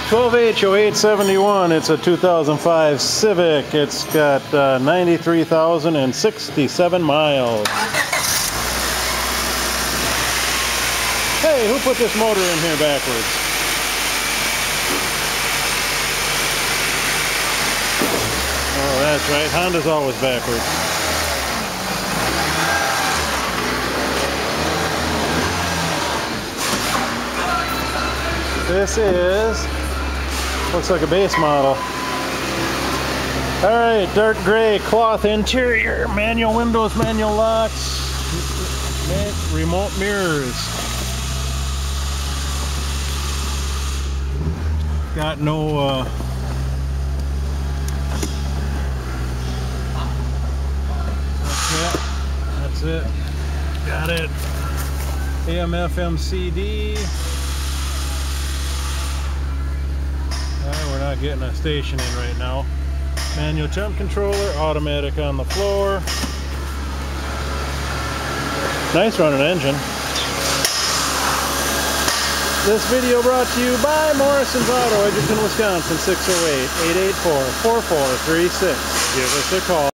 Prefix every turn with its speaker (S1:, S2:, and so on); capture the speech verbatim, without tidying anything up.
S1: twelve H oh eight seventy-one, it's a two thousand five Civic. It's got uh, ninety-three thousand sixty-seven miles. Hey, who put this motor in here backwards? Oh, that's right, Honda's always backwards. This is, looks like a base model. Alright, dark gray cloth interior, manual windows, manual locks, remote mirrors. Got no, uh, that's it, that's it, got it. A M F M C D. We're not getting a station in right now. Manual temp controller, automatic on the floor. Nice running engine. This video brought to you by Morrison'S Auto, Edgerton, Wisconsin, six oh eight, eight eight four, four four three six. Give us a call.